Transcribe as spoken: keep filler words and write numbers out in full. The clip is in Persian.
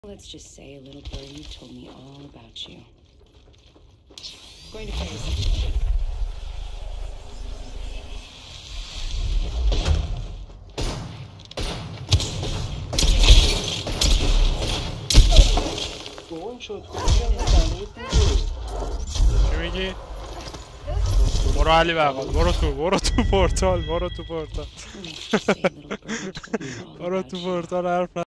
Let's just say, little birdie told me all about you. Going to phase. گم شد کجا چی میگی؟ برو علی بغل برو تو برو تو پورتال برو تو پورتال برو تو پورتال حرف